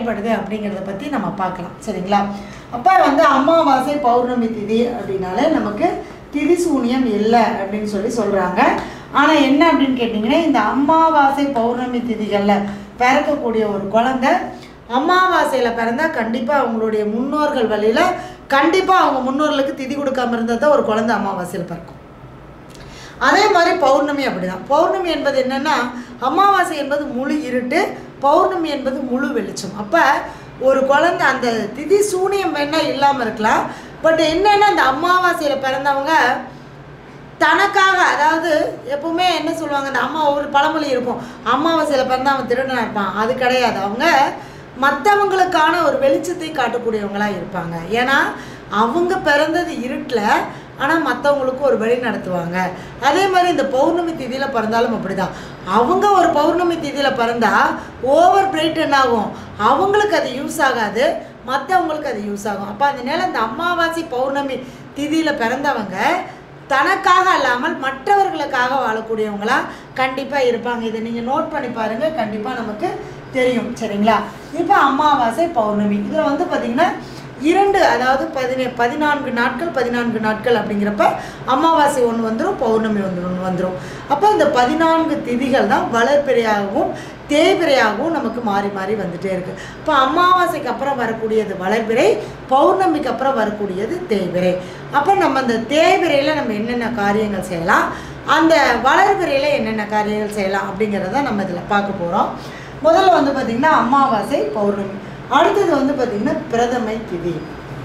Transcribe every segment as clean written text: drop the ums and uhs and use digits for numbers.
செயல்படுது அப்படிங்கிறத பற்றி நம்ம பார்க்கலாம். சரிங்களா? அப்போ வந்து அமாவாசை பௌர்ணமி திதி அப்படின்னாலே நமக்கு திதி சூனியம் இல்லை அப்படின்னு சொல்கிறாங்க. ஆனால் என்ன அப்படின்னு கேட்டிங்கன்னா, இந்த அமாவாசை பௌர்ணமி திதிகளில் பிறக்கக்கூடிய ஒரு குழந்தை அமாவாசையில் பிறந்தால் கண்டிப்பாக அவங்களுடைய முன்னோர்கள் வழியில் கண்டிப்பாக அவங்க முன்னோர்களுக்கு திதி கொடுக்காமல் இருந்தால் தான் ஒரு குழந்தை அமாவாசையில் பிறக்கும். அதே மாதிரி பௌர்ணமி அப்படி தான். பௌர்ணமி என்பது என்னென்னா, அமாவாசை என்பது முழு இருட்டு, பௌர்ணமி என்பது முழு வெளிச்சம். அப்போ ஒரு குழந்தை அந்த திதி சூனியம் வேணால் இல்லாமல் இருக்கலாம். பட் என்னென்னா, அந்த அமாவாசையில் பிறந்தவங்க தனக்காக, அதாவது எப்பவுமே என்ன சொல்லுவாங்க, அந்த அம்மா ஒரு பழமொழி இருக்கும், அமாவாசையில் பிறந்தா அவன் திருடனாக இருப்பான். அது கிடையாது. அவங்க மற்றவங்களுக்கான ஒரு வெளிச்சத்தை காட்டக்கூடியவங்களாக இருப்பாங்க. ஏன்னா அவங்க பிறந்தது இருட்டில், ஆனால் மற்றவங்களுக்கு ஒரு வழி நடத்துவாங்க. அதே மாதிரி இந்த பௌர்ணமி திதியில் பிறந்தாலும் அப்படி தான். அவங்க ஒரு பௌர்ணமி திதியில் பிறந்தால் ஓவர் பிரைட் என்ன ஆகும், அவங்களுக்கு அது யூஸ் ஆகாது, மற்றவங்களுக்கு அது யூஸ் ஆகும். அப்போ அதனால இந்த அமாவாசை பௌர்ணமி திதியில் பிறந்தவங்க தனக்காக அல்லாமல் மற்றவர்களுக்காக வாழக்கூடியவங்களா கண்டிப்பாக இருப்பாங்க. இதை நீங்கள் நோட் பண்ணி பாருங்கள், கண்டிப்பாக நமக்கு தெரியும். சரிங்களா? இப்போ அமாவாசை பௌர்ணமி இதில் வந்து பார்த்திங்கன்னா 2, அதாவது 14 நாட்கள் அப்படிங்கிறப்ப அமாவாசை ஒன்று வந்துடும், பௌர்ணமி ஒன்று வந்துடும். அப்போ இந்த 14 திதிகள் தான் வளர்பிறையாகவும் தேய்பிறையாகவும் நமக்கு மாறி மாறி வந்துகிட்டே இருக்குது. இப்போ அமாவாசைக்கு அப்புறம் வரக்கூடியது வளர்பிறை, பௌர்ணமிக்கு அப்புறம் வரக்கூடியது தேய்பிறை. அப்போ நம்ம அந்த தேய்பிறையில் நம்ம என்னென்ன காரியங்கள் செய்யலாம், அந்த வளர்பிறையில் என்னென்ன காரியங்கள் செய்யலாம் அப்படிங்கிறத நம்ம இதில் பார்க்க போகிறோம். முதல்ல வந்து பார்த்திங்கன்னா அமாவாசை பௌர்ணமி, அடுத்தது வந்து பார்த்திங்கன்னா பிரதமை திதி.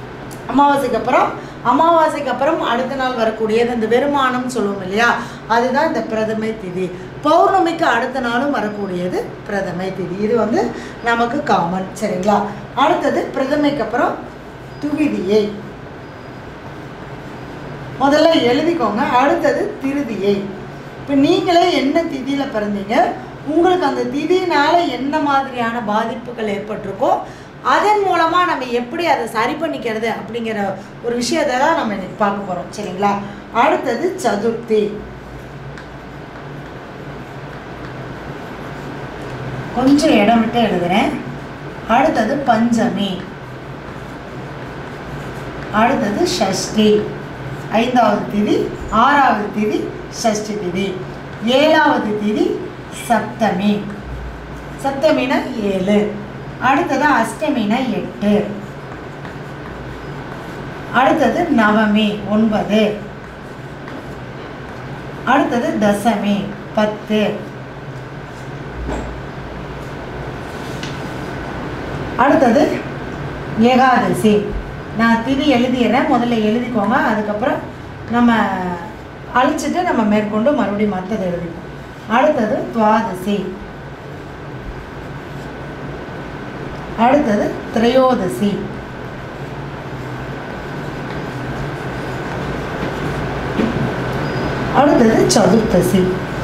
அமாவாசைக்கு அப்புறம் அடுத்த நாள் வரக்கூடியது இந்த வெறுமானம் சொல்லுவோம் இல்லையா, அதுதான் இந்த பிரதமை திதி. பௌர்ணமிக்கு அடுத்த நாளும் வரக்கூடியது பிரதமை திதி. இது வந்து நமக்கு காமன். சரிங்களா? அடுத்தது பிரதமைக்கு அப்புறம் துவிதியை முதல்ல எழுதிக்கோங்க. அடுத்தது திருதியை. இப்போ நீங்களே என்ன திதியில் பிறந்தீங்க, உங்களுக்கு அந்த திதினால என்ன மாதிரியான பாதிப்புகள் ஏற்பட்டிருக்கோ அதன் மூலமாக நம்ம எப்படி அதை சரி பண்ணிக்கிறது அப்படிங்கிற ஒரு விஷயத்தை தான் நம்ம இன்னைக்கு பார்க்க போகிறோம். சரிங்களா? அடுத்தது சதுர்த்தி, கொஞ்சம் இடம் விட்டு எழுதுறேன். அடுத்தது பஞ்சமி, அடுத்தது ஷஷ்டி, 5வது திதி, 6வது திதி ஷஷ்டி திதி, 7வது திதி சப்தமி, சப்தமினா 7, அடுத்தது அஷ்டமினா 8, அடுத்தது நவமி 9, அடுத்தது தசமி 10, அடுத்தது ஏகாதசி. நான் திதி எழுதிடுறேன், முதல்ல எழுதிக்கோங்க, அதுக்கப்புறம் நம்ம அழிச்சிட்டு நம்ம மேற்கொண்டு மறுபடியும் மற்றது எழுதிப்போம். அடுத்தது துவாதசி, அடுத்தது திரையோதசி, அடுத்தது சதுர்த்தசி.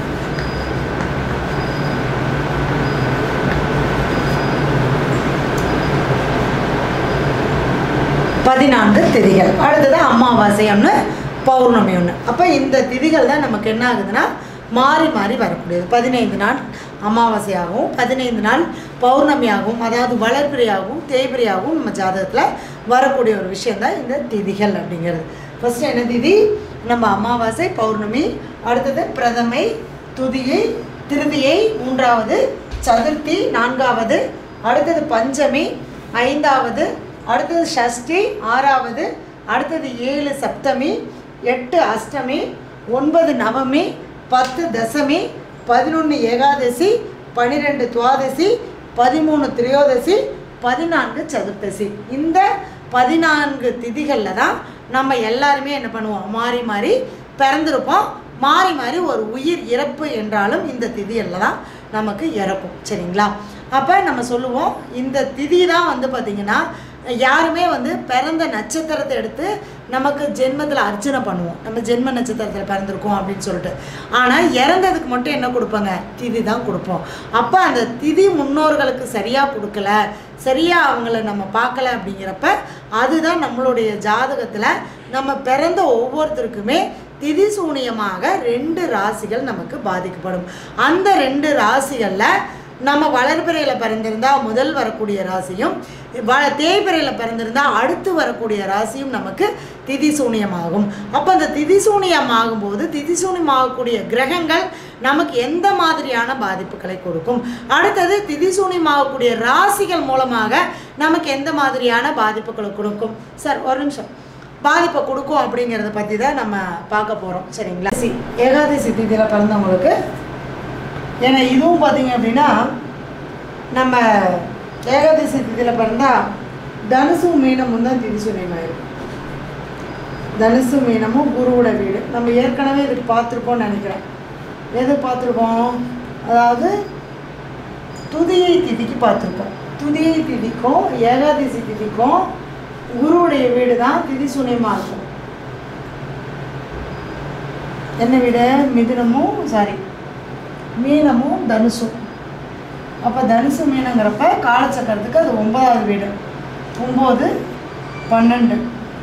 பதினான்கு திதிகள். அடுத்தது அமாவாசை ஒன்று, பௌர்ணமி ஒன்று. அப்போ இந்த திதிகள் தான் நமக்கு என்ன ஆகுதுன்னா மாறி மாறி வரக்கூடியது. 15 நாள் அமாவாசையாகவும் 15 நாள் பௌர்ணமியாகவும், அதாவது வளர்பிறையாகவும் தேய்பிறையாகவும் நம்ம ஜாதகத்தில் வரக்கூடிய ஒரு விஷயந்தான் இந்த திதிகள் அப்படிங்கிறது. ஃபஸ்ட்டு என்ன திதி, நம்ம அமாவாசை பௌர்ணமி, அடுத்தது பிரதமை, துதியை, திருதியை 3வது, சதுர்த்தி 4வது, அடுத்தது பஞ்சமி 5வது, அடுத்தது ஷஷ்டி 6வது, அடுத்தது 7 சப்தமி, 8 அஷ்டமி, 9 நவமி, 10 தசமி, 11 ஏகாதசி, 12 துவாதசி, 13 திரையோதசி, 14 சதுர்த்தசி. இந்த 14 திதிகளில் தான் நம்ம எல்லாருமே என்ன பண்ணுவோம், மாறி மாறி பிறந்திருப்போம். மாறி மாறி ஒரு உயிர் இறப்பு என்றாலும் இந்த திதியில் தான் நமக்கு இறக்கும். சரிங்களா? அப்போ நம்ம சொல்லுவோம், இந்த திதி தான் வந்து பார்த்திங்கன்னா யாருமே வந்து பிறந்த நட்சத்திரத்தை எடுத்து நமக்கு ஜென்மத்தில் அர்ச்சனை பண்ணுவோம், நம்ம ஜென்ம நட்சத்திரத்தில் பிறந்திருக்கோம் அப்படின்னு சொல்லிட்டு. ஆனால் இறந்ததுக்கு மட்டும் என்ன கொடுப்பாங்க, திதி தான் கொடுப்போம். அப்போ அந்த திதி முன்னோர்களுக்கு சரியாக கொடுக்கல, சரியாக அவங்கள நம்ம பார்க்கல அப்படிங்கிறப்ப அதுதான் நம்மளுடைய ஜாதகத்தில் நம்ம பிறந்த ஒவ்வொருத்தருக்குமே திதி சூனியமாக 2 ராசிகள் நமக்கு பாதிக்கப்படும். அந்த 2 ராசிகளில் நம்ம வளர்பிறையில் பிறந்திருந்தால் முதல் வரக்கூடிய ராசியும், தேய்பிறையில் பிறந்திருந்தால் அடுத்து வரக்கூடிய ராசியும் நமக்கு திதி சூனியமாகும். அப்போ அந்த திதி சூனியமாகும்போது திதி சூனியமாகக்கூடிய கிரகங்கள் நமக்கு எந்த மாதிரியான பாதிப்புகளை கொடுக்கும், அடுத்தது திதி சூனியமாகக்கூடிய ராசிகள் மூலமாக நமக்கு எந்த மாதிரியான பாதிப்புகளை கொடுக்கும். சார் ஒரு நிமிஷம், பாதிப்பை கொடுக்கும் அப்படிங்கிறத பற்றி தான் நம்ம பார்க்க போகிறோம். சரிங்களா? ஏகாதசி திதியில் பிறந்தவங்களுக்கு, ஏன்னா இதுவும் பார்த்தீங்க அப்படின்னா நம்ம ஏகாதசி திதியில் பிறந்தால் தனுசு மீனமும் தான் திதி சூனியமாயிருக்கும். தனுசு மீனமும் குருவோட வீடு. நம்ம ஏற்கனவே இதுக்கு பார்த்துருக்கோம்னு நினைக்கிறேன். எது பார்த்துருக்கோம்? அதாவது துதியை திதிக்கு பார்த்துருக்கோம். துதியை திதிக்கும் ஏகாதசி திதிக்கும் குருவுடைய வீடு தான் திதி சூனியமாக இருக்கும். என்ன வீடு? மீனமும் தனுசும். அப்போ தனுசு மீனங்கிறப்ப காலச்சக்கரத்துக்கு அது 9வது வீடு. 9, 12.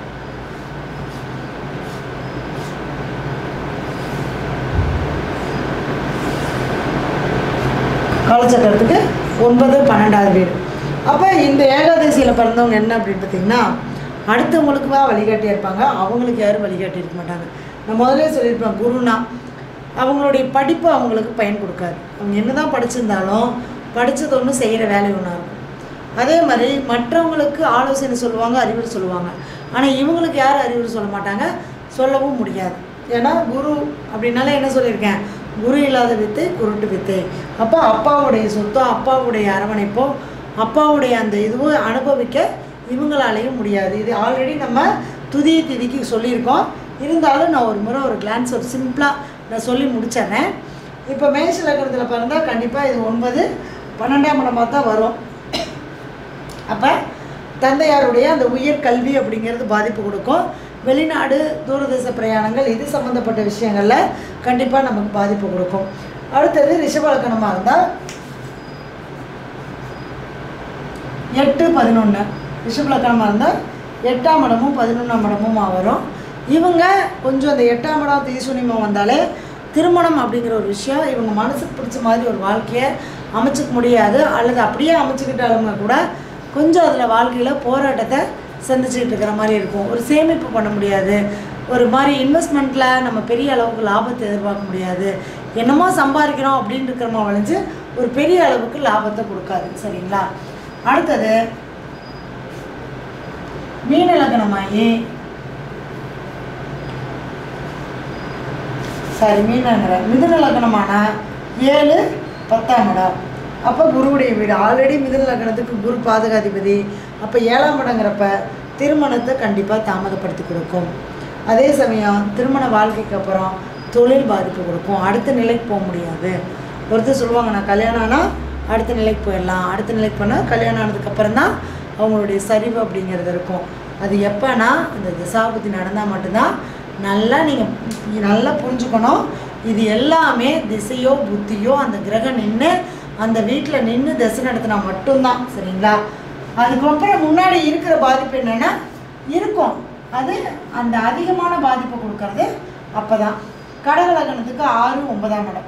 காலச்சக்கரத்துக்கு 9, 12வது வீடு. அப்போ இந்த ஏகாதசியில் பிறந்தவங்க என்ன அப்படின்னு பார்த்தீங்கன்னா, அடுத்தவங்களுக்கு தான் வழிகாட்டியாக இருப்பாங்க, அவங்களுக்கு யாரும் வழிகாட்டி இருக்க மாட்டாங்க. நான் முதலே சொல்லியிருப்பேன், குருனா அவங்களுடைய படிப்பு அவங்களுக்கு பயன் கொடுக்காது. அவங்க என்ன தான் படிச்சிருந்தாலும் படித்தது ஒன்று செய்கிற வேலை ஒன்றா இருக்கும். அதே மாதிரி மற்றவங்களுக்கு ஆலோசனை சொல்லுவாங்க, அறிவுரை சொல்லுவாங்க. ஆனால் இவங்களுக்கு யாரும் அறிவுரை சொல்ல மாட்டாங்க, சொல்லவும் முடியாது. ஏன்னா குரு அப்படின்னாலே என்ன சொல்லியிருக்கேன், குரு இல்லாத வித்தை குருட்டு வித்தை. அப்போ அப்பாவுடைய சொத்தோ அப்பாவுடைய அரவணைப்போ அப்பாவுடைய அந்த இதுவும் அனுபவிக்க இவங்களாலேயும் முடியாது. இது ஆல்ரெடி நம்ம துதியை திதிக்கு சொல்லியிருக்கோம். இருந்தாலும் நான் ஒரு முறை ஒரு கிளான்ஸ் ஒரு சிம்பிளாக நான் சொல்லி முடிச்சிட்றேன். இப்போ மேஷ லக்னத்தில் பிறந்தால் கண்டிப்பாக இது 9, 12ஆம் இடமாக தான் வரும். அப்போ தந்தையாருடைய அந்த உயர் கல்வி அப்படிங்கிறது பாதிப்பு கொடுக்கும். வெளிநாடு தூரதேச பிரயாணங்கள் இது சம்மந்தப்பட்ட விஷயங்களில் கண்டிப்பாக நமக்கு பாதிப்பு கொடுக்கும். அடுத்தது ரிஷப லக்னமாக இருந்தால் 8, 11. ரிஷப லக்னமாக இருந்தால் 8ஆம் இடமும் 11ஆம் இடமும் வரும். இவங்க கொஞ்சம் அந்த 8ஆம் இடம் திதி சூனியமாக வந்தாலே திருமணம் அப்படிங்கிற ஒரு விஷயம் இவங்க மனசுக்கு பிடிச்ச மாதிரி ஒரு வாழ்க்கையை அமைச்சிக்க முடியாது. அல்லது அப்படியே அமைச்சிக்கிட்டாலுங்க கூட கொஞ்சம் அதில் வாழ்க்கையில் போராட்டத்தை சந்திச்சுக்கிட்டு இருக்கிற மாதிரி இருக்கும். ஒரு சேமிப்பு பண்ண முடியாது. ஒரு மாதிரி இன்வெஸ்ட்மெண்ட்டில் நம்ம பெரிய அளவுக்கு லாபத்தை எதிர்பார்க்க முடியாது. என்னமோ சம்பாதிக்கிறோம் அப்படின்னு இருக்கிறமா வளைஞ்சு ஒரு பெரிய அளவுக்கு லாபத்தை கொடுக்காது. சரிங்களா? அடுத்தது மீன லக்னமாகி மிதுன லக்னமான 7, 10ஆம் இடம். அப்போ குருவுடைய வீடு. ஆல்ரெடி மிதுன லக்னத்துக்கு குரு பாதகாதிபதி. அப்போ 7ஆம் இடங்கிறப்ப திருமணத்தை கண்டிப்பாக தாமதப்படுத்தி கொடுக்கும். அதே சமயம் திருமண வாழ்க்கைக்கு அப்புறம் தொழில் பாதிப்பு கொடுக்கும். அடுத்த நிலைக்கு போக முடியாது. ஒருத்தர் சொல்லுவாங்க, நான் கல்யாணம் ஆனால் அடுத்த நிலைக்கு போயிடலாம், அடுத்த நிலைக்கு போனால் கல்யாணம் ஆனதுக்கப்புறம் தான் அவங்களுடைய சரிவு அப்படிங்கிறது இருக்கும். அது எப்போனா அந்த திசாபுத்தி நடந்தால் மட்டும்தான். நீங்கள் நல்லா புரிஞ்சுக்கணும். இது எல்லாமே திசையோ புத்தியோ அந்த கிரகம் நின்று அந்த வீட்டில் நின்று திசை நடத்தினா மட்டும்தான். சரிங்களா? அதுக்கப்புறம் முன்னாடி இருக்கிற பாதிப்பு என்னென்னா இருக்கும். அது அந்த அதிகமான பாதிப்பை கொடுக்கறது அப்போ தான். கடக லக்னத்துக்கு 6, 9ஆம் இடம்.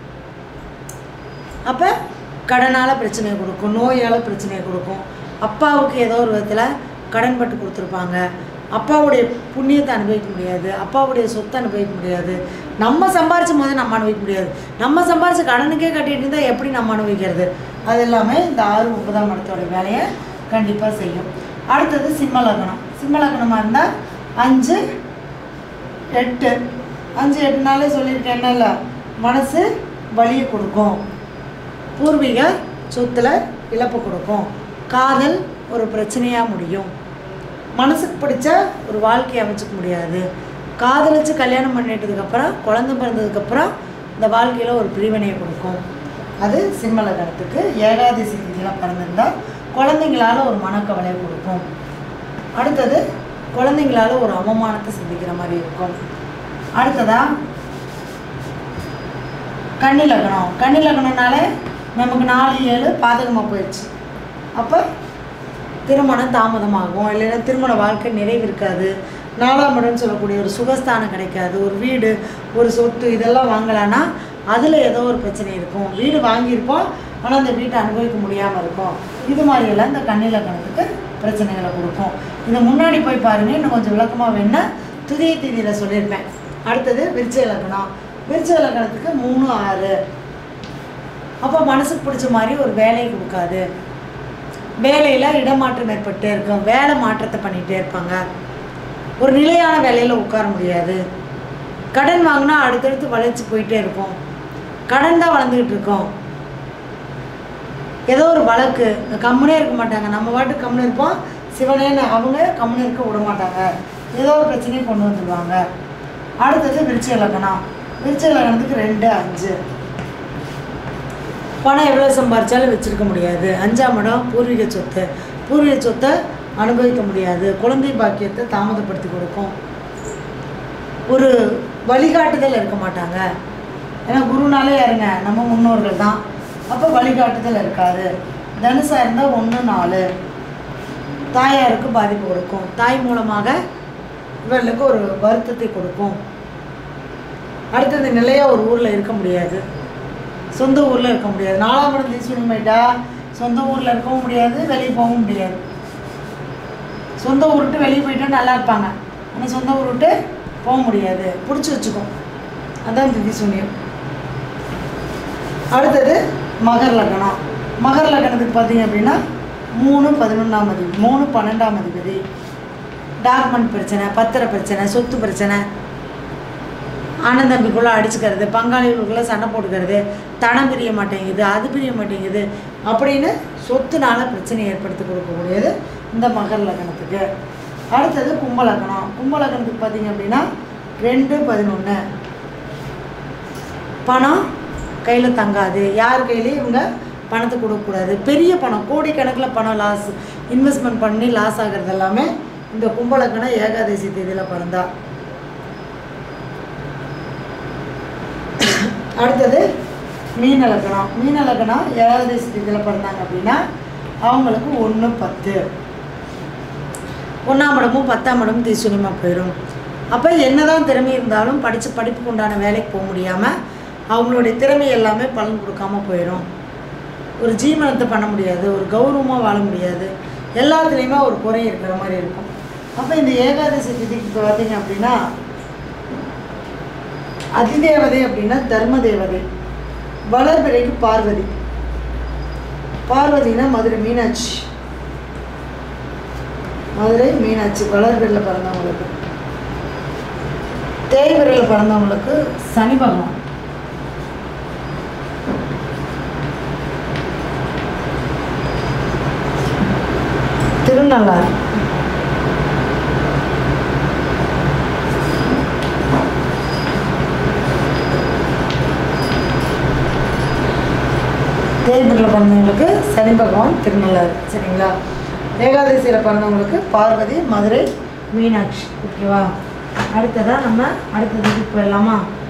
அப்போ கடனால் பிரச்சனையை கொடுக்கும், நோயால் பிரச்சனையை கொடுக்கும். அப்பாவுக்கு ஏதோ ஒரு விதத்தில் கடன் பட்டு கொடுத்துருப்பாங்க. அப்பாவுடைய புண்ணியத்தை அனுபவிக்க முடியாது, அப்பாவுடைய சொத்தை அனுபவிக்க முடியாது. நம்ம சம்பாரிச்சும் போது நம்ம அனுபவிக்க முடியாது. நம்ம சம்பாரிச்சு கடனுக்கே கட்டிகிட்டு இருந்தால் எப்படி நம்ம அனுபவிக்கிறது? அது எல்லாமே இந்த 6, 9ஆம் இடத்தோட வேலையை கண்டிப்பாக செய்யும். அடுத்தது சிம்ம லக்னம். சிம்ம லக்னமாக இருந்தால் 5, 8. 5, 8நாலே சொல்லியிருக்கேன். என்னல்ல, மனசு வலியை கொடுக்கும், பூர்வீக சொத்தில் இழப்பு கொடுக்கும், காதல் ஒரு பிரச்சனையாக முடியும், மனசுக்கு பிடிச்ச ஒரு வாழ்க்கையை அமைச்சிக்க முடியாது, காதலிச்சு கல்யாணம் பண்ணிட்டதுக்கப்புறம் குழந்தை பிறந்ததுக்கப்புறம் இந்த வாழ்க்கையில் ஒரு பிரிவினையை கொடுக்கும். அது சிம்ம லக்னத்துக்கு. ஏகாதசி திதியில் பிறந்திருந்தால் குழந்தைங்களால் ஒரு மனக்கவலையை கொடுக்கும். அடுத்தது குழந்தைங்களால் ஒரு அவமானத்தை சந்திக்கிற மாதிரி இருக்கும். அடுத்ததாக கன்னி லக்னம். கன்னி லக்னம்னாலே நமக்கு 4, 7 பாதகமாக போயிடுச்சு. அப்போ திருமணம் தாமதமாகும், இல்லைன்னா திருமண வாழ்க்கை நிறைவு இருக்காது. 4ஆம் இடம்னு சொல்லக்கூடிய ஒரு சுகஸ்தானம் கிடைக்காது. ஒரு வீடு, ஒரு சொத்து இதெல்லாம் வாங்கலான்னா அதில் ஏதோ ஒரு பிரச்சனை இருக்கும். வீடு வாங்கியிருப்போம், ஆனால் அந்த வீட்டை அனுபவிக்க முடியாமல் இருக்கும். இது மாதிரியெல்லாம் இந்த கன்னி லக்னத்துக்கு பிரச்சனைகளை கொடுக்கும். இதை முன்னாடி போய் பாருங்கள், இன்னும் கொஞ்சம் விளக்கமாக வேணுன்னா துதிய திதியில் சொல்லியிருப்பேன். அடுத்தது விருச்சிக லக்னம். விருச்சிக லக்னத்துக்கு 3, 6. அப்போ மனசுக்கு பிடிச்ச மாதிரி ஒரு வேலையை கொடுக்காது. வேலையில் இடமாற்றம் ஏற்பட்டே இருக்கும். வேலை மாற்றத்தை பண்ணிகிட்டே இருப்பாங்க. ஒரு நிலையான வேலையில் உட்கார முடியாது. கடன் வாங்கினா அடுத்தடுத்து வளர்ச்சி போயிட்டே இருக்கும். கடன் தான் வளர்ந்துக்கிட்டு இருக்கோம். ஏதோ ஒரு வழக்கு கம்முனே இருக்க மாட்டாங்க. நம்ம பாட்டுக்கு கம்முனு இருப்போம், சிவனேன்னு அவங்க கம்முனு இருக்க விட மாட்டாங்க. ஏதோ ஒரு பிரச்சனையை கொண்டு வந்துடுவாங்க. அடுத்தது விருச்சிக லக்னம். விருச்சிக லக்னத்துக்கு 2, 5. பணம் எவ்வளோ சம்பாரித்தாலும் வச்சுருக்க முடியாது. 5ஆம் இடம் பூர்வீக சொத்து. பூர்வீக சொத்தை அனுபவிக்க முடியாது. குழந்தை பாக்கியத்தை தாமதப்படுத்தி கொடுக்கும். ஒரு வழிகாட்டுதல் இருக்க மாட்டாங்க. ஏன்னா குருனாலே யாருங்க, நம்ம முன்னோர்கள் தான். அப்போ வழிகாட்டுதல் இருக்காது. தனுசாக இருந்தால் 1, 4. தாயாருக்கு பாதிப்பு கொடுக்கும். தாய் மூலமாக இவர்களுக்கு ஒரு வருத்தத்தை கொடுக்கும். அடுத்தது நிலையாக ஒரு ஊரில் இருக்க முடியாது. சொந்த ஊரில் இருக்க முடியாது. 4ஆம் இடம் தீசுனிமைட்டா சொந்த ஊரில் இருக்கவும் முடியாது, வெளியே போகவும் முடியாது. சொந்த ஊர் விட்டு வெளியே போயிட்டா நல்லா இருப்பாங்க, ஆனால் சொந்த ஊர் விட்டு போக முடியாது. பிடிச்சி வச்சுக்கும். அதான் திதி சூன்யம். அடுத்தது மகர லக்னம். மகர லக்னத்துக்கு பார்த்தீங்க அப்படின்னா 3, 11ஆம் அதிபதி, 3, 12ஆம் அதிபதி. டாக்குமெண்ட் பிரச்சனை, பத்திர பிரச்சனை, சொத்து பிரச்சனை, அண்ணன் தம்பிக்குள்ளே அடிச்சுக்கிறது, பங்காளிகளுக்குள்ளே சண்டை போட்டுக்கிறது, தனம் பிரிய மாட்டேங்குது, அது பிரிய மாட்டேங்குது அப்படின்னு சொத்துனால பிரச்சனை ஏற்படுத்தி கொடுக்கக்கூடியது இந்த மகர லக்னத்துக்கு. அடுத்தது கும்ப லக்னம். கும்ப லக்னத்துக்கு பார்த்தீங்க அப்படின்னா 2, 11. பணம் கையில் தங்காது. யார் கையிலையும் இவங்க பணத்தை கொடுக்கக்கூடாது. பெரிய பணம், கோடிக்கணக்கில் பணம் லாஸ், இன்வெஸ்ட்மெண்ட் பண்ணி லாஸ் ஆகிறது எல்லாமே இந்த கும்ப லக்னம் ஏகாதசி தேதியில் பிறந்தா. அடுத்தது மீன லக்னம். மீன லக்னம் ஏகாதசி தேதியில் பிறந்தாங்க அப்படின்னா அவங்களுக்கு 1, 10. 1ஆம் இடமும் 10ஆம் இடமும் தீசுனியமாக போயிடும். அப்போ என்னதான் திறமை இருந்தாலும் படிப்புக்கு உண்டான வேலைக்கு போக முடியாமல் அவங்களுடைய திறமை எல்லாமே பலன் கொடுக்காமல் போயிடும். ஒரு ஜீவனத்தை பண்ண முடியாது, ஒரு கௌரவமாக வாழ முடியாது, எல்லாத்துலேயுமே ஒரு குறை இருக்கிற மாதிரி இருக்கும். அப்போ இந்த ஏகாதசி திதிக்கு பார்த்தீங்க அப்படின்னா அதிதேவதை அப்படின்னா தர்ம தேவதை. வளர்பிறைக்கு பார்வதி. பார்வதினா மதுரை மீனாட்சி. மதுரை மீனாட்சி வளர்பிறையில் பிறந்தவங்களுக்கு. தேய்பிறையில் பிறந்தவங்களுக்கு சனி பகவான். திருநள்ளாறு. தேய்பிறையில் பிறந்தவங்களுக்கு சனி பகவான், திருநள்ளாறு. சரிங்களா? ஏகாதசியில் பிறந்தவங்களுக்கு பார்வதி, மதுரை மீனாட்சி. ஓகேவா? அடுத்ததாக நம்ம அடுத்ததுக்கு போயிடலாமா?